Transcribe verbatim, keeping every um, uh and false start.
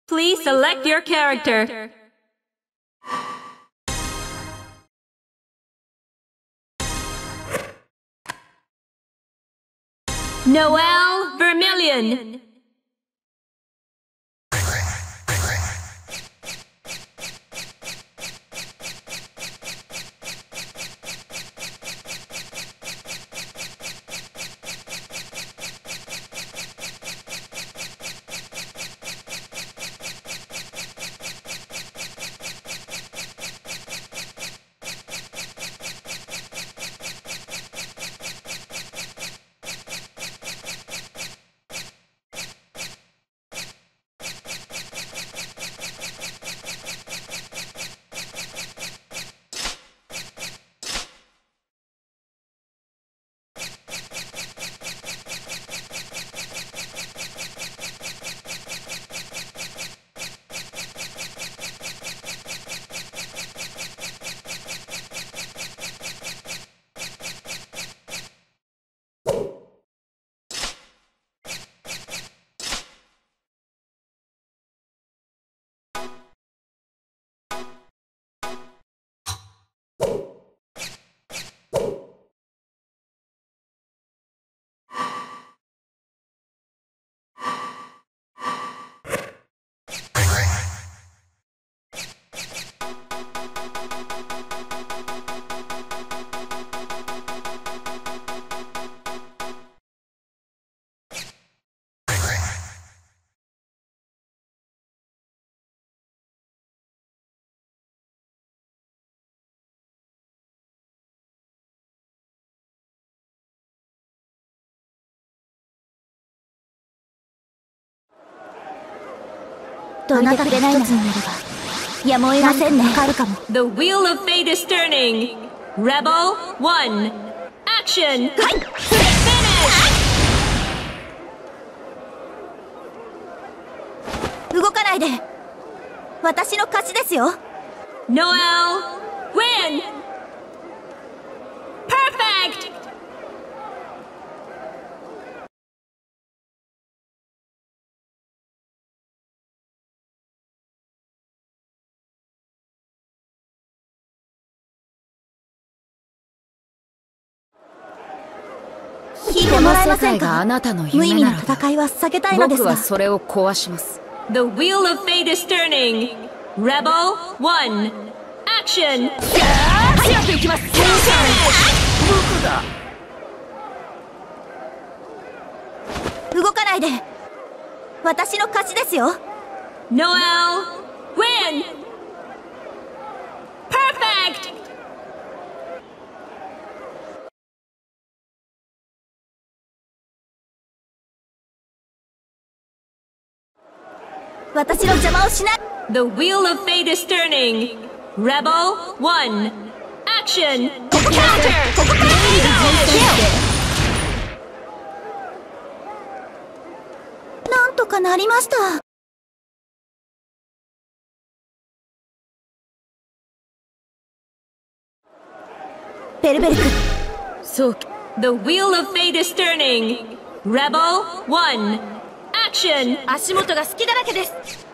Please select your character. Noel Vermilion. あなたが一つになればやむを得ませんね。かるかも。 The wheel of fate is turning. Rebel one. Action. はい。 Finish. 動かないで。私の勝ちですよ。 Noel win. Perfect. 聞いてもらえませんか。 あなたの無意味な夢ならば戦いは避けたいのですが。 僕はそれを壊します。 The wheel of fate is turning. Rebel one. Action. 強くいきます。 Finish. 僕だ。 動かないで。私の勝ちですよ。 Noel win. Perfect. 私の邪魔をしない。 The wheel of fate is turning. Rebel one. Action. Counter. ここからなんとかなりました。ベルベルク。 そう。 The wheel of fate is turning. Rebel one. Action. 足元が隙だらけです。